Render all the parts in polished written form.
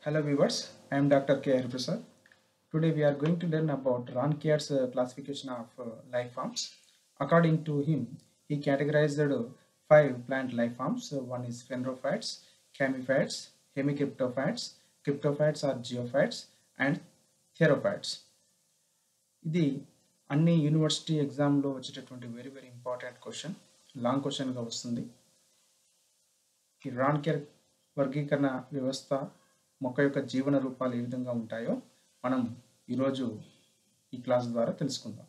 Hello viewers, I am Dr. K. Hariprasad. Today we are going to learn about Rankiar's classification of life forms. According to him, he categorized five plant life forms. One is phanerophytes, chamiphytes, hemicryptophytes, cryptophytes or geophytes, and therophytes. ఇది అన్ని university ఎగ్జామ్లో వచ్చేటటువంటి very important question, long క్వశ్చన్గా వస్తుంది. ఈ రాన్కియర్ వర్గీకరణ వ్యవస్థ మొక్క యొక్క జీవన రూపాలు ఏ విధంగా ఉంటాయో మనం ఈరోజు ఈ క్లాస్ ద్వారా తెలుసుకుందాం.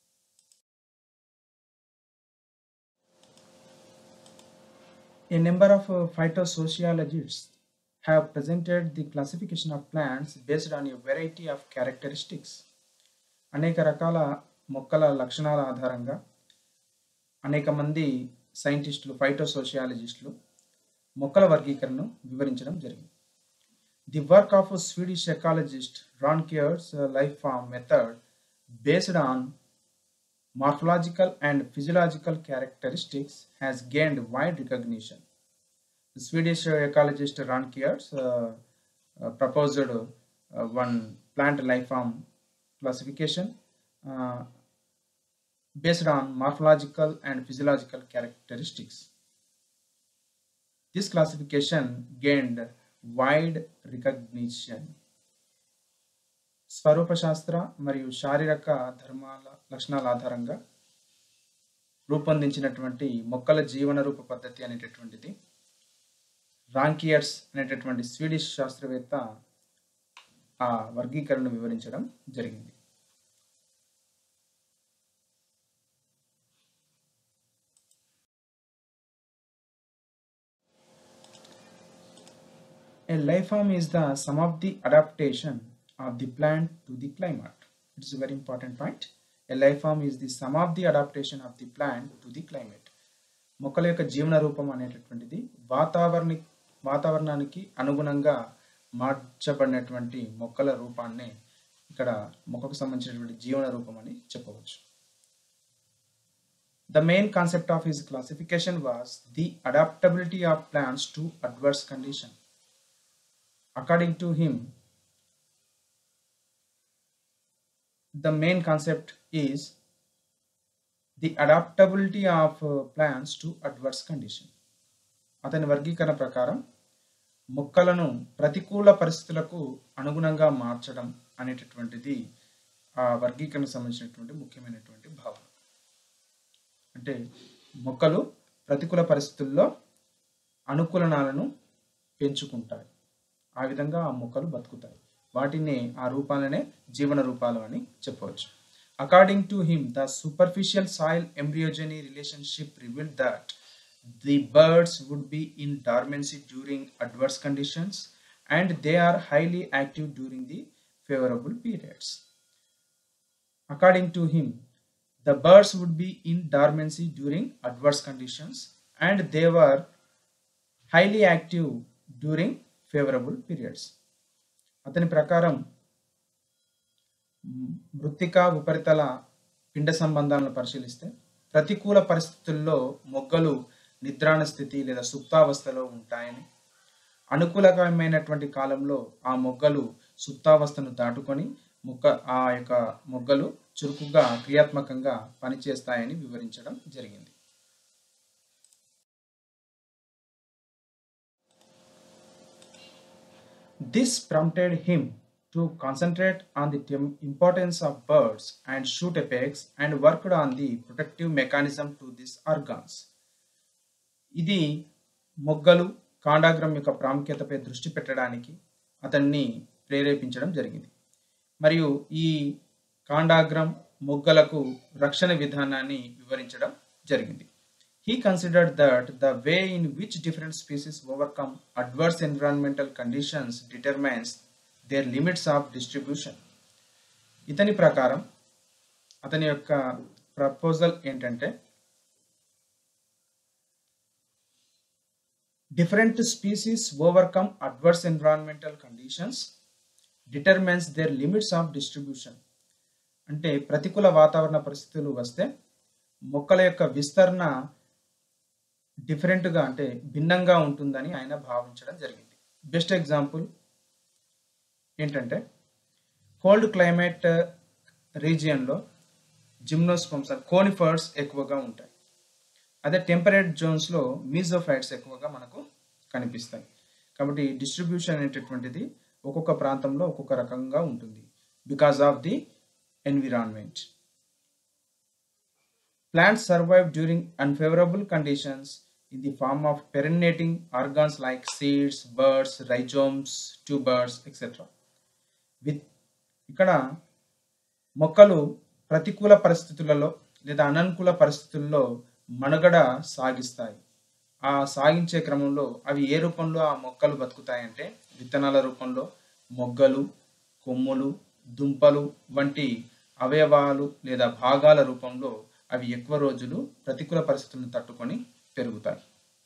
A number of phytosociologists have presented the classification of plants based on a variety of characteristics. అనేక రకాల మొక్కల లక్షణాల ఆధారంగా అనేక మంది సైంటిస్టులు, ఫైటోసోషియాలజిస్టులు మొక్కల వర్గీకరణను వివరించడం జరిగింది. The work of a Swedish ecologist Rankier's life form method based on morphological and physiological characteristics has gained wide recognition. The Swedish ecologist Rankier's proposed one plant life form classification based on morphological and physiological characteristics. This classification gained wide recognition. స్వరూపశాస్త్ర మరియు శారీరక ధర్మాల లక్షణాల ఆధారంగా రూపొందించినటువంటి మొక్కల జీవన రూప పద్ధతి అనేటటువంటిది రాంకియర్స్ అనేటటువంటి స్వీడిష్ శాస్త్రవేత్త ఆ వర్గీకరణను వివరించడం జరిగింది. A life form is the sum of the adaptation of the plant to the climate. It is a very important point. A life form is the sum of the adaptation of the plant to the climate. మొక్కల యొక్క జీవన రూపం అనేటటువంటిది వాతావరణానికి అనుగుణంగా మార్చబడినటువంటి మొక్కల రూపాన్ని ఇక్కడ మొక్కకు సంబంధించినటువంటి జీవన రూపం అని చెప్పవచ్చు. The main concept of his classification was the adaptability of plants to adverse conditions. According to him, the main concept is the adaptability of plants to adverse condition. అతని వర్గీకరణ ప్రకారం మొక్కలను ప్రతికూల పరిస్థితులకు అనుగుణంగా మార్చడం అనేటటువంటిది ఆ వర్గీకరణకు సంబంధించినటువంటి ముఖ్యమైనటువంటి భావన. అంటే మొక్కలు ప్రతికూల పరిస్థితుల్లో అనుకూలనాలను పెంచుకుంటాయి, ఆ విధంగా ఆ మొక్కలు బతుకుతాయి. వాటిని ఆ రూపాలనే జీవన రూపాలు అని చెప్పవచ్చు. According to him, the superficial soil embryogeny relationship revealed that the birds would be in dormancy during adverse conditions and they are highly active during the favourable periods. According to him, the birds would be in dormancy during adverse conditions and they were highly active during favorable periods. అతని ప్రకారం మృత్తికా ఉపరితల పిండ సంబంధాలను పరిశీలిస్తే ప్రతికూల పరిస్థితుల్లో మొగ్గలు నిద్రాణ స్థితి లేదా సుప్తావస్థలో ఉంటాయని, అనుకూలకరమైనటువంటి కాలంలో ఆ మొగ్గలు సుప్తావస్థను దాటుకొని ఆ యొక్క మొగ్గలు చురుకుగా క్రియాత్మకంగా పనిచేస్తాయని వివరించడం జరిగింది. This prompted him to concentrate on the importance of birds and shoot apex and worked on the protective mechanism to these organs. ఇది మొగ్గలు కాండాగ్రం యొక్క ప్రాముఖ్యతపై దృష్టి పెట్టడానికి అతన్ని ప్రేరేపించడం జరిగింది. మరియు ఈ కాండాగ్రం మొగ్గలకు రక్షణ విధానాన్ని వివరించడం జరిగింది. He considered that the way in which different species overcome adverse environmental conditions determines their limits of distribution. ఇతని ప్రకారం అతని యొక్క ప్రపోజల్ ఏంటంటే, different species overcome adverse environmental conditions determines their limits of distribution. అంటే ప్రతికూల వాతావరణ పరిస్థితులు వస్తే మొక్కల యొక్క విస్తరణ డిఫరెంట్గా అంటే భిన్నంగా ఉంటుందని ఆయన భావించడం జరిగింది. బెస్ట్ ఎగ్జాంపుల్ ఏంటంటే కోల్డ్ క్లైమేట్ రీజియన్లో జిమ్నోస్పర్మ్స్ కోనిఫర్స్ ఎక్కువగా ఉంటాయి. అదే టెంపరేట్ జోన్స్లో మీజోఫైట్స్ ఎక్కువగా మనకు కనిపిస్తాయి. కాబట్టి డిస్ట్రిబ్యూషన్ అనేటటువంటిది ఒక్కొక్క ప్రాంతంలో ఒక్కొక్క రకంగా ఉంటుంది because of the environment. Plants survive during unfavorable conditions in the form of perennating organs like seeds, buds, rhizomes, tubers, etc. With ఇక్కడ మొక్కలు ప్రతికూల పరిస్థితులలో లేదా అననుకూల పరిస్థితుల్లో మనుగడ సాగిస్తాయి. ఆ సాగించే క్రమంలో అవి ఏ రూపంలో ఆ మొక్కలు బతుకుతాయంటే విత్తనాల రూపంలో, మొగ్గలు, కొమ్ములు, దుంపలు వంటి అవయవాలు లేదా భాగాల రూపంలో అవి ఎక్కువ రోజులు ప్రతికూల పరిస్థితులను తట్టుకొని పెరుగుతాయి.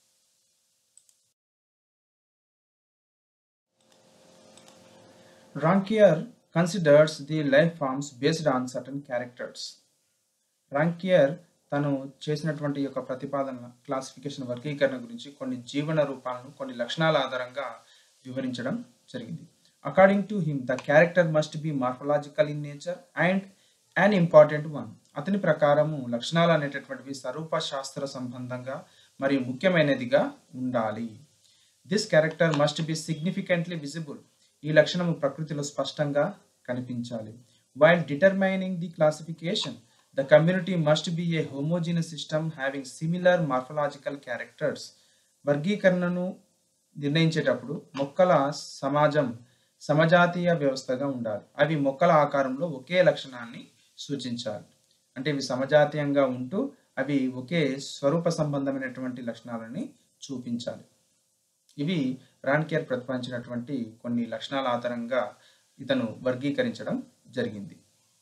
Raunkiaer considers the life forms based on certain characters. Raunkiaer తను చేసినటువంటి యొక్క ప్రతిపాదన క్లాసిఫికేషన్ వర్గీకరణ గురించి కొన్ని జీవన రూపాలను కొన్ని లక్షణాల ఆధారంగా వివరించడం జరిగింది. According to him the character must be morphological in nature and an important one. అతని ప్రకారము లక్షణాలు అనేటటువంటివి స్వరూప శాస్త్ర సంబంధంగా మరియు ముఖ్యమైనదిగా ఉండాలి. This character must be significantly visible. ఈ లక్షణము ప్రకృతిలో స్పష్టంగా కనిపించాలి. While determining the classification the community must be a homogeneous system having similar morphological characters. వర్గీకరణను నిర్ణయించేటప్పుడు మొక్కల సమాజం సమజాతీయ వ్యవస్థగా ఉండాలి. అవి మొక్కల ఆకారంలో ఒకే లక్షణాన్ని సూచించాలి. అంటే ఇవి సమజాతీయంగా ఉంటూ అవి ఒకే స్వరూప సంబంధమైనటువంటి లక్షణాలని చూపించాలి. ఇవి రాన్కియర్ ప్రతిపాదించినటువంటి కొన్ని లక్షణాల ఆధారంగా ఇతను వర్గీకరించడం జరిగింది.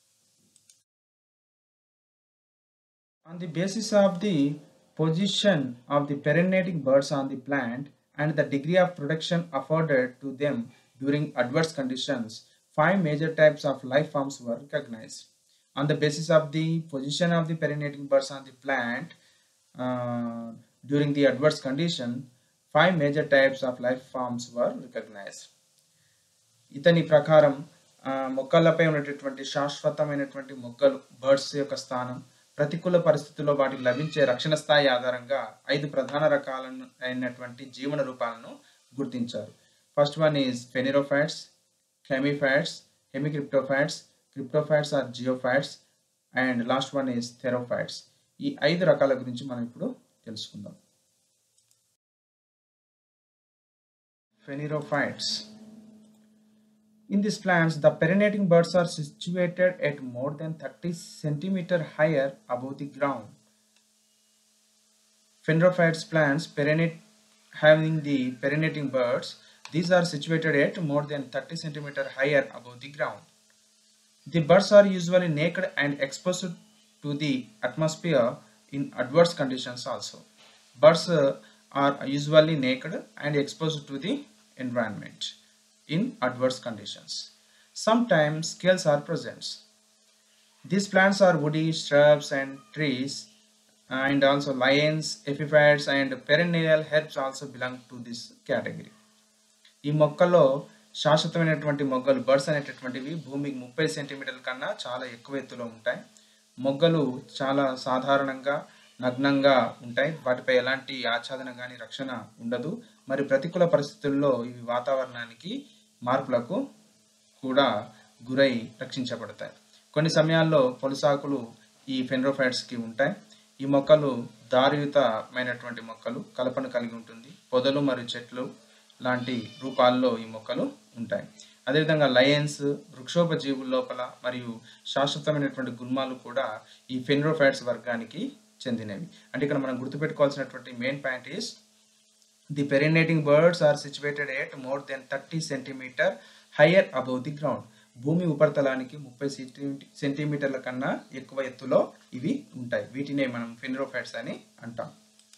On the basis of the position of the perennating birds on the plant and the degree of protection afforded to them during adverse conditions, 5 major types of life forms were recognized. On the basis of the position of the perennating birds on the plant during the adverse condition, 5 major types of life forms were recognized. ఇతని ప్రకారం మొక్కలపై ఉన్నటువంటి శాశ్వతమైనటువంటి మొక్కలు birds యొక్క స్థానం ప్రతికూల పరిస్థితుల్లో వాటికి లభించే రక్షణ స్థాయి ఆధారంగా 5 ప్రధాన రకాలను అయినటువంటి జీవన రూపాలను గుర్తించారు. First one is phanerophytes, chamaephytes, hemicryptophytes, cryptophytes or geophytes and last one is therophytes. ఈ 5 రకాల గురించి మనం ఇప్పుడు తెలుసుకుందాం. Phanerophytes. In these plants, the perennating birds are situated at more than 30 cm higher above the ground. Phanerophytes plants having the perennating birds, these are situated at more than 30 cm higher above the ground. The birds are usually naked and exposed to the atmosphere in adverse conditions also. Birds are usually naked and exposed to the environment in adverse conditions. Sometimes scales are present. These plants are woody shrubs and trees, and also lianes, epiphytes and perennial herbs also belong to this category. ఈ మొక్కల్లో శాశ్వతమైనటువంటి మొగ్గలు birds అనేటటువంటివి భూమికి 30 సెంటీమీటర్ల కన్నా చాలా ఎక్కువ ఎత్తులో ఉంటాయి. మొగ్గలు చాలా సాధారణంగా నగ్నంగా ఉంటాయి. వాటిపై ఎలాంటి ఆచ్ఛాదన కానీ రక్షణ ఉండదు. మరి ప్రతికూల పరిస్థితుల్లో ఇవి వాతావరణానికి మార్పులకు కూడా గురై రక్షించబడతాయి. కొన్ని సమయాల్లో పొలుసాకులు ఈ ఫెనరోఫైట్స్కి ఉంటాయి. ఈ మొక్కలు దారియుతమైనటువంటి మొక్కలు, కలపను కలిగి ఉంటుంది. పొదలు మరియు చెట్లు లాంటి రూపాల్లో ఈ మొక్కలు ఉంటాయి. అదేవిధంగా లయన్స్, వృక్షోపజీవుల లోపల మరియు శాశ్వతమైనటువంటి గుల్మాలు కూడా ఈ ఫెనరోఫైట్స్ వర్గానికి చెందినవి. అంటే ఇక్కడ మనం గుర్తుపెట్టుకోవాల్సినటువంటి main point is the perennating birds are situated at more than 30 centimetre higher above the ground. భూమి ఉపరితలానికి 30 సెంటీమీటర్ల కన్నా ఎక్కువ ఎత్తులో ఇవి ఉంటాయి. వీటినే మనం ఫెనరోఫైట్స్ అని అంటాం.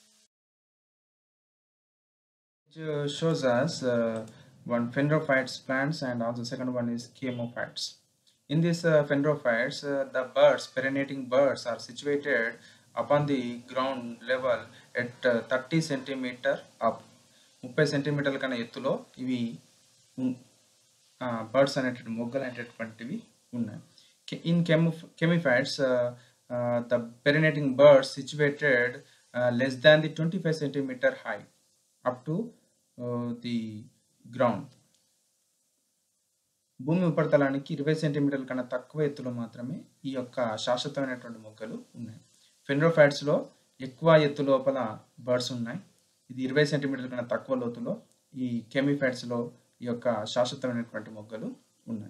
Shows us one phanerophytes plants and also second one is chemophytes. In this phanerophytes, the birds, perennating birds, are situated upon the ground level at 30 centimeter up. 30 సెంటీమీటర్ల కన్నా ఎత్తులో ఇవి బర్డ్స్ అనేటువంటి మొగ్గలు అనేటటువంటివి ఉన్నాయి. In chamaephytes the perennating birds situated less than the 25 centimeter high up to the ground. భూమి ఉపరితలానికి 20 సెంటీమీటర్ల కన్నా తక్కువ ఎత్తులో మాత్రమే ఈ యొక్క శాశ్వతమైనటువంటి మొగ్గలు ఉన్నాయి. ఫెనరోఫైట్స్లో ఎక్కువ ఎత్తు లోపల బర్డ్స్ ఉన్నాయి. ఇది 20 సెంటీమీటర్ల కన్నా తక్కువ లోతులో. ఈ కెమిఫైట్స్లో ఈ యొక్క శాశ్వతమైనటువంటి మొగ్గలు ఉన్నాయి.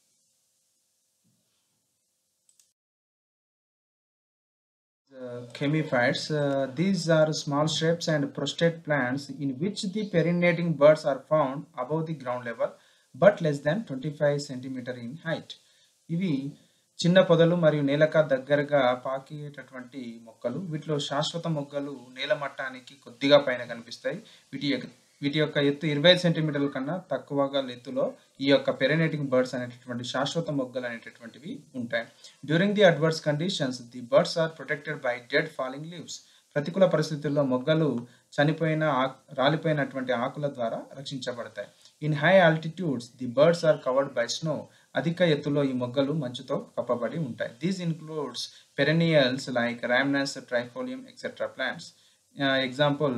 Chemiphytes, these are small shrubs and prostrate plants in which the perinating buds are found above the ground level but less than 25 centimeter in height. ఇవి చిన్న పొదలు మరియు నేలకు దగ్గరగా పాకేటటువంటి మొక్కలు. వీటిలో శాశ్వత మొగ్గలు నేల మట్టానికి కొద్దిగా పైన కనిపిస్తాయి. వీటి యొక్క ఎత్తు 20 సెంటీమీటర్ల కన్నా తక్కువగా ఎత్తులో ఈ యొక్క పెరినేటింగ్ బర్డ్స్ అనేటటువంటి శాశ్వత మొగ్గలు అనేటటువంటివి ఉంటాయి. During the adverse conditions the birds are protected by dead falling leaves. ప్రతికూల పరిస్థితుల్లో మొగ్గలు రాలిపోయినటువంటి ఆకుల ద్వారా రక్షించబడతాయి. In high altitudes the birds are covered by snow. అధిక ఎత్తులో ఈ మొగ్గలు మంచుతో కప్పబడి ఉంటాయి. These includes perennials like Rhamnus, trifolium etcetera plants. Example,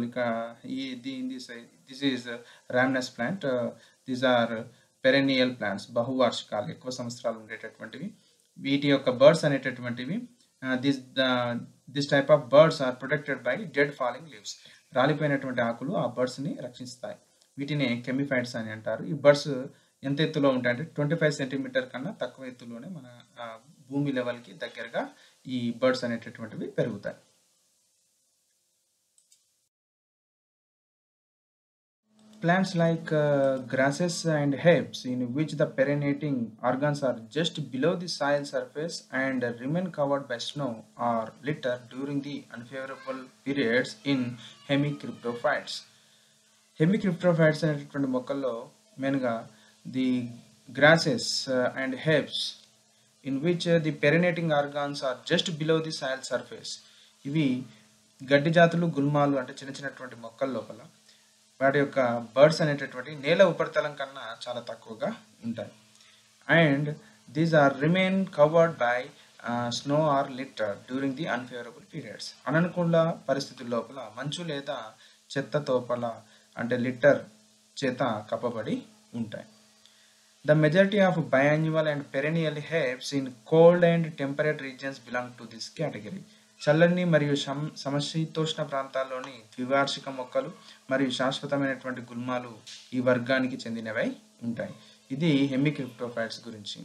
this is ramnus plant. These are perennial plants, బహువార్షికాలు, ఎక్కువ సంవత్సరాలు ఉండేటటువంటివి. వీటి యొక్క బర్డ్స్ అనేటటువంటివి this type of birds are protected by dead falling leaves. రాలిపోయినటువంటి ఆకులు ఆ బర్డ్స్ని రక్షిస్తాయి. వీటిని కెమిఫైట్స్ అని అంటారు. ఈ బర్డ్స్ ఎంత ఎత్తులో ఉంటాయంటే 25 సెంటీమీటర్ కన్నా తక్కువ ఎత్తులోనే మన భూమి లెవెల్కి దగ్గరగా ఈ బర్డ్స్ అనేటటువంటివి పెరుగుతాయి. Plants like grasses and herbs in which the perinating organs are just below the soil surface and remain covered by snow or litter during the unfavorable periods in hemicryptophytes. Hemicryptophytes అనేటువంటి మొక్కల్లో మెయిన్గా the grasses and herbs in which the perennating organs are just below the soil surface. ఇవి గడ్డి జాతులు, గుల్మాలు అంటే చిన్న చిన్నటువంటి మొక్కల లోపల వాటి యొక్క బర్డ్స్ అనేటటువంటి నేల ఉపరితలం కన్నా చాలా తక్కువగా ఉంటాయి. And these are remain covered by snow or litter during the unfavourable periods. అననుకూల పరిస్థితుల లోపల మంచు లేదా చెత్త తోపల అంటే లిటర్ చేత కప్పబడి ఉంటాయి. The majority of biannual and perennial herbs in cold and temperate regions belong to this category. చల్లని మరియు సమశీతోష్ణ ప్రాంతాల్లోని ద్వివార్షిక మొక్కలు మరియు శాశ్వతమైనటువంటి గుల్మాలు ఈ వర్గానికి చెందినవై ఉంటాయి. ఇది హెమిక్రిప్టోఫైట్స్ గురించి.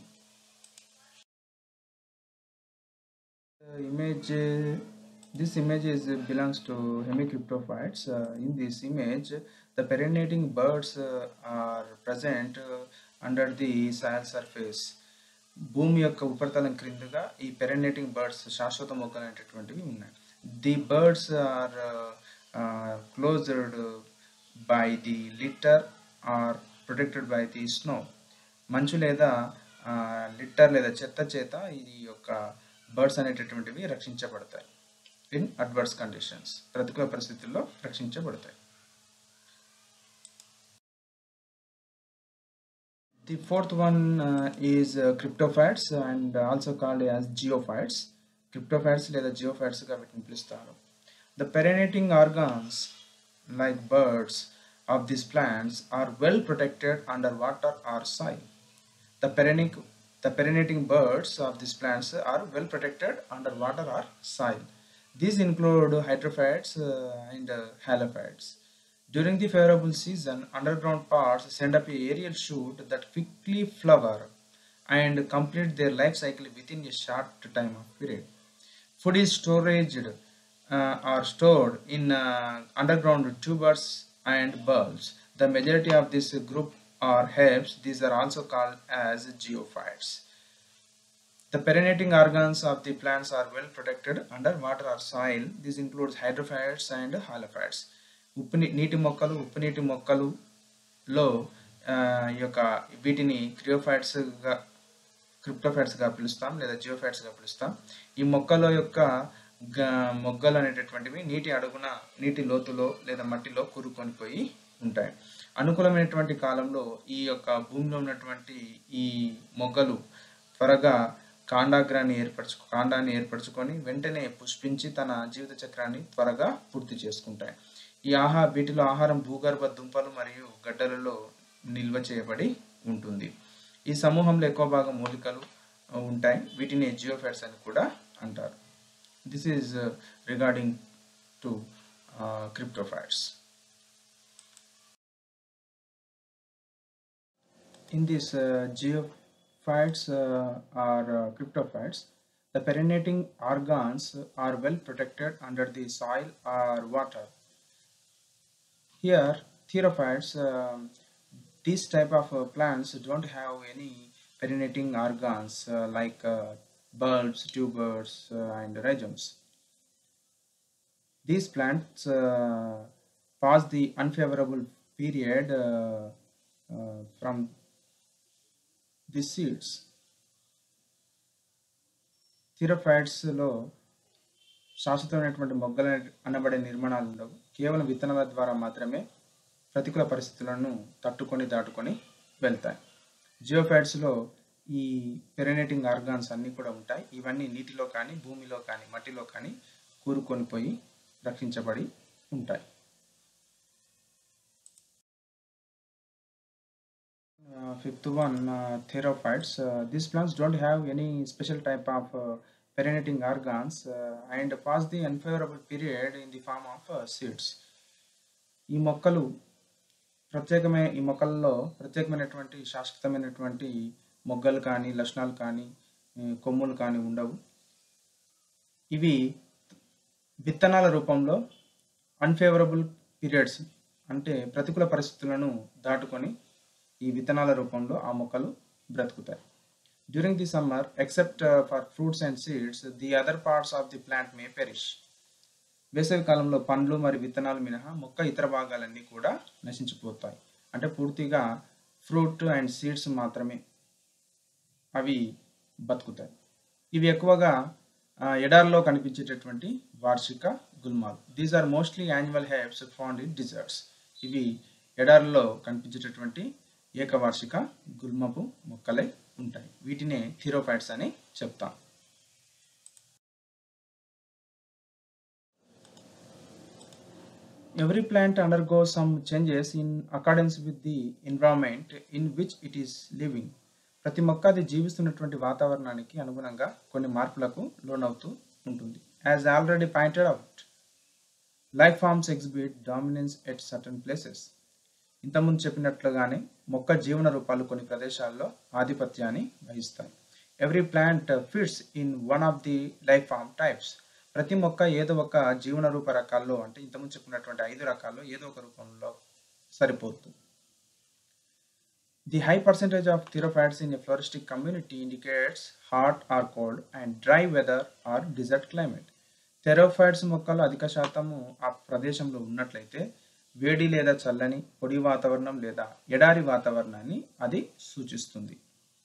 This image belongs to hemicryptophytes. In this image, the perinating birds are present under the soil surface. భూమి యొక్క ఉపరితలం క్రిందగా ఈ పెరినేటింగ్ బర్డ్స్ శాశ్వత మొక్కలు అనేటటువంటివి ఉన్నాయి. The birds are closed by the litter or protected by the snow. మంచు లేదా లిటర్ లేదా చెత్త చేత ఈ యొక్క బర్డ్స్ అనేటటువంటివి రక్షించబడతాయి. ఇన్ అడ్వర్స్ కండిషన్స్, ప్రతికూల పరిస్థితుల్లో రక్షించబడతాయి. The fourth one is cryptophytes and also called as geophytes. Cryptophytes లేదా geophytes గా వీటిని పిలుస్తారు. The perinating organs like birds of these plants are well protected under water or soil. The perinating birds of these plants are well protected under water or soil. These include hydrophytes and halophytes. During the favorable season, underground parts send up a aerial shoot that quickly flower and complete their life cycle within a short time of period. Food is stored in underground tubers and bulbs. The majority of this group are herbs. These are also called as geophytes. The perinating organs of the plants are well protected under water or soil. This includes hydrophytes and halophytes. నీటి మొక్కలు, ఉప్పు నీటి మొక్కలులో ఈ యొక్క వీటిని క్రిప్టోఫైట్స్గా పిలుస్తాం లేదా జియోఫైట్స్గా పిలుస్తాం. ఈ మొక్కల యొక్క మొగ్గలు అనేటటువంటివి నీటి అడుగున, నీటి లోతులో లేదా మట్టిలో కూరుకొని పోయి ఉంటాయి. అనుకూలమైనటువంటి కాలంలో ఈ యొక్క భూమిలో ఉన్నటువంటి ఈ మొగ్గలు త్వరగా కాండాన్ని ఏర్పరచుకొని వెంటనే పుష్పించి తన జీవిత చక్రాన్ని త్వరగా పూర్తి చేసుకుంటాయి. వీటిలో ఆహారం భూగర్భ దుంపలు మరియు గడ్డలలో నిల్వ చేయబడి ఉంటుంది. ఈ సమూహంలో ఎక్కువ భాగం మూలికలు ఉంటాయి. వీటిని జియోఫైట్స్ అని కూడా అంటారు. This is regarding to cryptophytes. In these geophytes or cryptophytes, the perinating organs are well protected under the soil or water. Here, therophytes, these type of plants don't have any perinating organs like bulbs, tubers, and rhizomes. These plants pass the unfavorable period from the seeds. థిరోఫైట్స్లో శాశ్వతమైనటువంటి మొగ్గలు అనబడే నిర్మాణాలు ఉండవు. కేవలం విత్తనాల ద్వారా మాత్రమే ప్రతికూల పరిస్థితులను దాటుకొని వెళ్తాయి. జియోఫైట్స్లో ఈ పెరినేటింగ్ ఆర్గాన్స్ అన్నీ కూడా ఉంటాయి. ఇవన్నీ నీటిలో కానీ భూమిలో కానీ మట్టిలో కానీ కూరుకొని పోయి రక్షించబడి ఉంటాయి. Fifth one, therophytes. These plants don't have any special type of perinating organs and pass the unfavorable period in the form of seeds. ఈ మొక్కల్లో ప్రత్యేకమైనటువంటి శాశ్వతమైనటువంటి మొగ్గలు కానీ లక్షణాలు కానీ కొమ్ములు కానీ ఉండవు. ఇవి విత్తనాల రూపంలో అన్ఫేవరబుల్ పీరియడ్స్ అంటే ప్రతికూల పరిస్థితులను దాటుకొని ఈ విత్తనాల రూపంలో ఆ మొక్కలు బ్రతుకుతాయి. During the summer except for fruits and seeds the other parts of the plant may perish. వేసవి కాలంలో పండ్లు మరియు విత్తనాలు మినహా మొక్క ఇతర భాగాలన్నీ కూడా నశించిపోతాయి. అంటే పూర్తిగా ఫ్రూట్ అండ్ సీడ్స్ మాత్రమే అవి బతుకుతాయి. ఇవి ఎక్కువగా ఎడారిలో కనిపించేటటువంటి వార్షిక గుల్మాలు. These are mostly annual herbs found in deserts. ఇవి ఎడారిలో కనిపించేటటువంటి ఏకవార్షిక గుల్మపు మొక్కలై ఉంటాయి. వీటినే థిరోఫైట్స్ అని చెప్తాం. Every plant undergoes some changes in accordance with the environment in which it is living. ప్రతి మొక్క అది జీవిస్తున్నటువంటి వాతావరణానికి అనుగుణంగా కొన్ని మార్పులకు లోనవుతూ ఉంటుంది. As already pointed out, life forms exhibit dominance at certain places. ఇంతకుముందు చెప్పినట్లుగానే మొక్క జీవన రూపాలు కొన్ని ప్రదేశాల్లో ఆధిపత్యాన్ని వహిస్తాయి. Every plant fits in one of the life form types. ప్రతి మొక్క ఏదో ఒక జీవన రూప రకాల్లో అంటే ఇంతకుముందు చెప్పినటువంటి 5 రకాల్లో ఏదో ఒక రూపంలో సరిపోతుంది. The high percentage of therophytes in a floristic community indicates hot or cold and dry weather or desert climate. థెరోఫైట్స్ మొక్కలు అధిక శాతము ఆ ప్రదేశంలో ఉన్నట్లయితే వేడి లేదా చల్లని పొడి వాతావరణం లేదా ఎడారి వాతావరణాన్ని అది సూచిస్తుంది.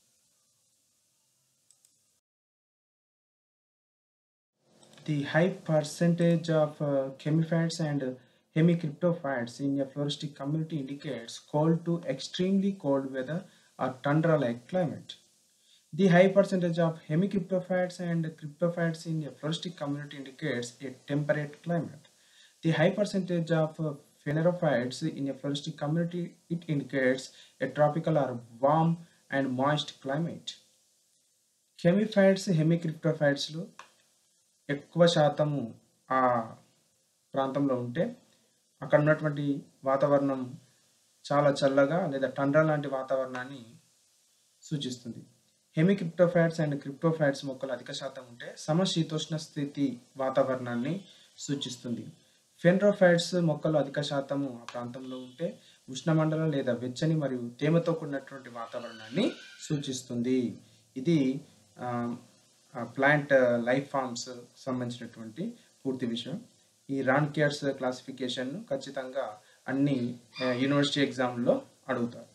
The high percentage of chemiphytes and hemicryptophytes in a floristic community indicates cold to extremely cold weather or tundra-like climate. The high percentage of hemicryptophytes and cryptophytes in a floristic community indicates a temperate climate. The high percentage of phanerophytes in a floristic community, it indicates a tropical or warm and moist climate. Chemiphytes, hemicryptophytes lo ఎక్కువ శాతము ఆ ప్రాంతంలో ఉంటే అక్కడ ఉన్నటువంటి వాతావరణం చాలా చల్లగా లేదా టండ్రా లాంటి వాతావరణాన్ని సూచిస్తుంది. హెమిక్రిప్టోఫైట్స్ అండ్ క్రిప్టోఫైట్స్ మొక్కలు అధిక శాతం ఉంటే సమశీతోష్ణ స్థితి వాతావరణాన్ని సూచిస్తుంది. ఫెనరోఫైట్స్ మొక్కలు అధిక శాతము ఆ ప్రాంతంలో ఉంటే ఉష్ణమండల లేదా వెచ్చని మరియు తేమతో కూడినటువంటి వాతావరణాన్ని సూచిస్తుంది. ఇది ప్లాంట్ లైఫ్ ఫార్మ్స్ సంబంధించినటువంటి పూర్తి విషయం. ఈ రాన్కియర్స్ క్లాసిఫికేషన్ ఖచ్చితంగా అన్ని యూనివర్సిటీ ఎగ్జామ్లో అడుగుతారు.